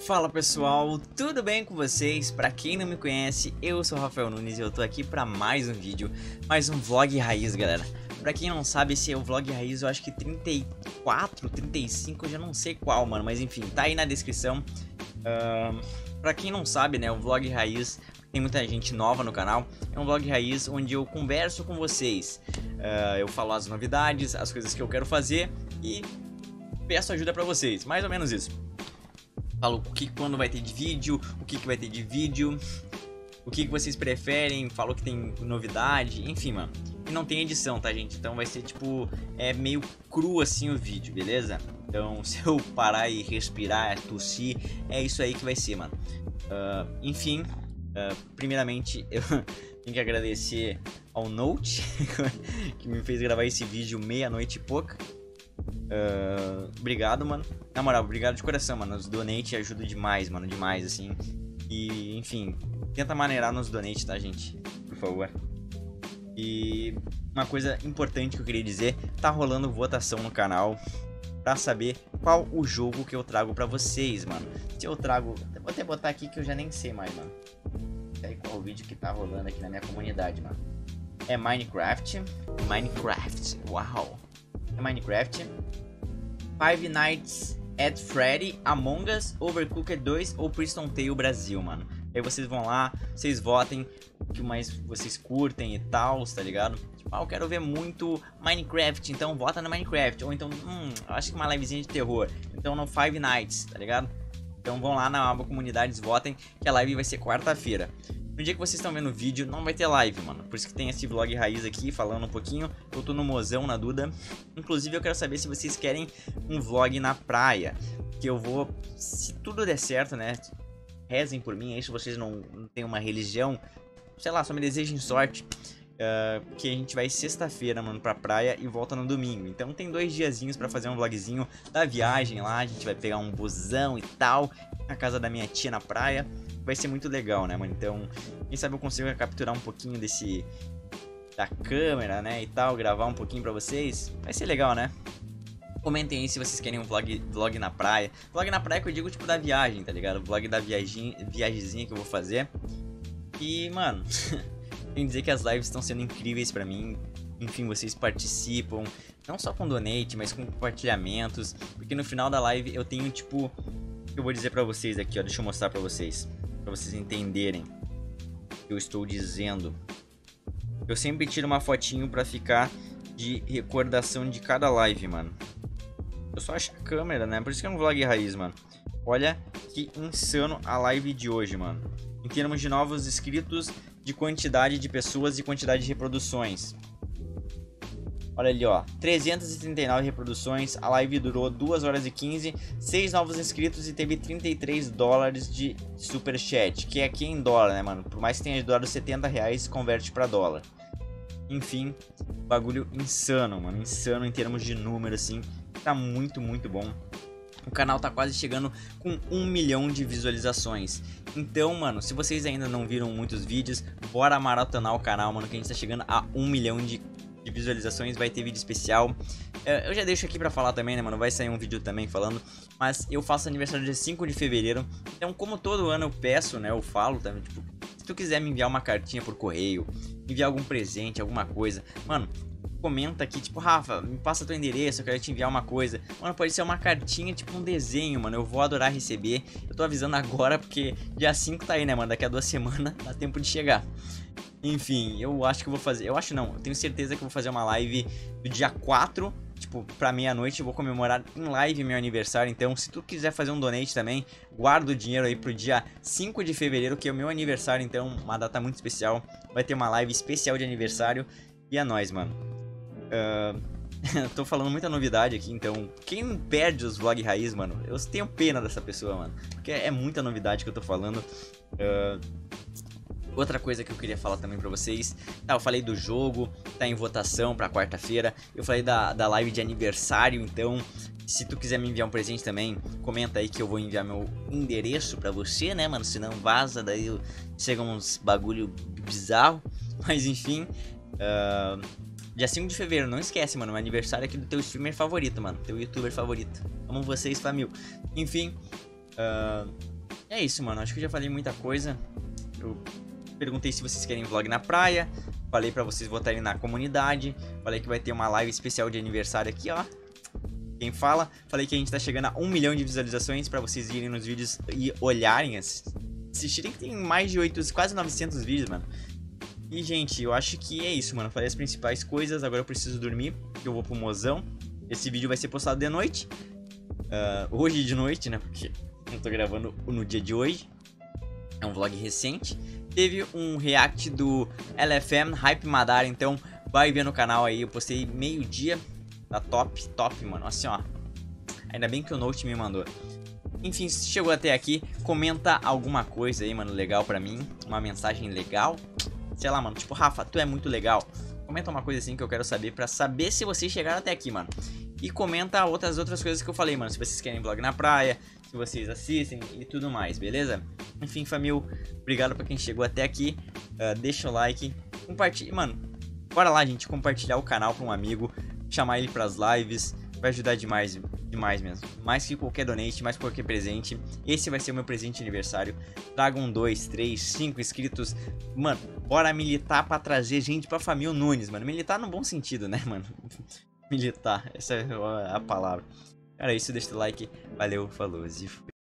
Fala pessoal, tudo bem com vocês? Pra quem não me conhece, eu sou o Rafael Nunes e eu tô aqui pra mais um vídeo, mais um vlog raiz, galera. Pra quem não sabe, esse é o vlog raiz, eu acho que 34, 35, eu já não sei qual, mano, mas enfim, tá aí na descrição. Pra quem não sabe, né, o vlog raiz, tem muita gente nova no canal, é um vlog raiz onde eu converso com vocês. Eu falo as novidades, as coisas que eu quero fazer e peço ajuda pra vocês, mais ou menos isso. Falo quando vai ter de vídeo, o que vai ter de vídeo, o que vocês preferem, falo que tem novidade, enfim, mano. E não tem edição, tá, gente? Então vai ser tipo, meio cru assim o vídeo, beleza? Então se eu parar e respirar, tossir, é isso aí que vai ser, mano. Enfim, primeiramente eu tenho que agradecer ao Note, que me fez gravar esse vídeo meia-noite e pouca. Obrigado, mano. Na moral, obrigado de coração, mano. Os donate ajudam demais, mano. Demais, assim. E, enfim, tenta maneirar nos donate, tá, gente? Por favor. E uma coisa importante que eu queria dizer: tá rolando votação no canal pra saber qual o jogo que eu trago pra vocês, mano. Se eu trago... Vou até botar aqui que eu já nem sei mais, mano. E aí, qual o vídeo que tá rolando aqui na minha comunidade, mano? É Minecraft. Minecraft, uau. É Minecraft, Five Nights at Freddy, Among Us, Overcooked 2 ou Priston Tale Brasil, mano. Aí vocês vão lá, vocês votem o que mais vocês curtem e tal, tá ligado? Tipo, eu quero ver muito Minecraft, então vota no Minecraft. Ou então, acho que uma livezinha de terror, então no Five Nights, tá ligado? Então vão lá na aba comunidades, votem, que a live vai ser quarta-feira. No dia que vocês estão vendo o vídeo, não vai ter live, mano. Por isso que tem esse vlog raiz aqui, falando um pouquinho. Eu tô no mozão, na Duda. Inclusive, eu quero saber se vocês querem um vlog na praia. Que eu vou, se tudo der certo, né? Rezem por mim aí, se vocês não têm uma religião. Sei lá, só me desejem sorte. Que a gente vai sexta-feira, mano, pra praia e volta no domingo. Então tem 2 diazinhos pra fazer um vlogzinho da viagem lá. A gente vai pegar um busão e tal, na casa da minha tia na praia. Vai ser muito legal, né, mano? Então, quem sabe eu consigo capturar um pouquinho da câmera, né, e tal, gravar um pouquinho pra vocês. Vai ser legal, né? Comentem aí se vocês querem um vlog na praia. Vlog na praia que eu digo, tipo, da viagem, tá ligado? Vlog da viagemzinha que eu vou fazer. E, mano, tenho que dizer que as lives estão sendo incríveis pra mim. Enfim, vocês participam, não só com donate, mas com compartilhamentos. Porque no final da live eu tenho, tipo... Eu vou dizer pra vocês aqui, ó, deixa eu mostrar pra vocês entenderem o que eu estou dizendo. Eu sempre tiro uma fotinho pra ficar de recordação de cada live, mano. Eu só acho a câmera, né? Por isso que é um vlog raiz, mano. Olha que insano a live de hoje, mano. Em termos de novos inscritos, de quantidade de pessoas e quantidade de reproduções. Olha ali, ó, 339 reproduções, a live durou 2 horas e 15, 6 novos inscritos e teve 33 dólares de superchat, que é aqui em dólar, né, mano? Por mais que tenha doado 70 reais, converte pra dólar. Enfim, bagulho insano, mano, insano em termos de número, assim, tá muito, muito bom. O canal tá quase chegando com 1 milhão de visualizações. Então, mano, se vocês ainda não viram muitos vídeos, bora maratonar o canal, mano, que a gente tá chegando a 1 milhão de visualizações, vai ter vídeo especial. Eu já deixo aqui pra falar também, né, mano, vai sair um vídeo também falando, mas eu faço aniversário dia 5 de fevereiro, então como todo ano eu peço, né, eu falo também, tipo, se tu quiser me enviar uma cartinha por correio, enviar algum presente, alguma coisa, mano, comenta aqui, tipo, Rafa, me passa teu endereço, eu quero te enviar uma coisa. Mano, pode ser uma cartinha, tipo um desenho, mano, eu vou adorar receber. Eu tô avisando agora porque dia 5 tá aí, né, mano, daqui a 2 semanas dá tempo de chegar. Enfim, eu acho que eu vou fazer, eu acho não, eu tenho certeza que eu vou fazer uma live do dia 4, tipo, pra meia-noite, eu vou comemorar em live meu aniversário. Então, se tu quiser fazer um donate também, guarda o dinheiro aí pro dia 5 de fevereiro, que é o meu aniversário, então, uma data muito especial. Vai ter uma live especial de aniversário e é nóis, mano. Tô falando muita novidade aqui, então quem perde os vlog raiz, mano, eu tenho pena dessa pessoa, mano, porque é muita novidade que eu tô falando. Outra coisa que eu queria falar também pra vocês, tá, eu falei do jogo, tá em votação pra quarta-feira, eu falei da live de aniversário, então se tu quiser me enviar um presente também, comenta aí que eu vou enviar meu endereço pra você, né, mano, senão vaza, daí chega uns bagulho bizarro, mas enfim, dia 5 de fevereiro, não esquece, mano, o aniversário aqui do teu streamer favorito, mano, teu youtuber favorito. Amo vocês, família. Enfim, É isso, mano. Acho que eu já falei muita coisa. Eu perguntei se vocês querem vlog na praia. Falei pra vocês votarem na comunidade. Falei que vai ter uma live especial de aniversário aqui, ó. Quem fala. Falei que a gente tá chegando a 1 milhão de visualizações pra vocês irem nos vídeos e olharem, assistirem, que tem mais de 800, quase 900 vídeos, mano. E, gente, eu acho que é isso, mano. Falei as principais coisas. Agora eu preciso dormir, porque eu vou pro mozão. Esse vídeo vai ser postado de noite. Hoje de noite, né? Porque eu tô gravando no dia de hoje. É um vlog recente. Teve um react do LFM Hype Madara, então vai ver no canal aí. Eu postei meio-dia. Tá top, top, mano. Assim, ó. Ainda bem que o Note me mandou. Enfim, se chegou até aqui, comenta alguma coisa aí, mano, legal pra mim. Uma mensagem legal. Sei lá, mano, tipo, Rafa, tu é muito legal. Comenta uma coisa assim que eu quero saber, pra saber se vocês chegaram até aqui, mano. E comenta outras coisas que eu falei, mano. Se vocês querem vlog na praia, se vocês assistem e tudo mais, beleza? Enfim, família, obrigado pra quem chegou até aqui. Deixa o like, compartilha, mano. Bora lá, gente, compartilhar o canal pra um amigo, chamar ele pras lives. Vai ajudar demais, demais mesmo. Mais que qualquer donate, mais que qualquer presente. Esse vai ser o meu presente de aniversário. Tragam 2, 3, 5 inscritos. Mano, bora militar pra trazer gente pra família Nunes, mano. Militar no bom sentido, né, mano? Militar, essa é a palavra. Cara, é isso, deixa o like. Valeu, falou, e fui.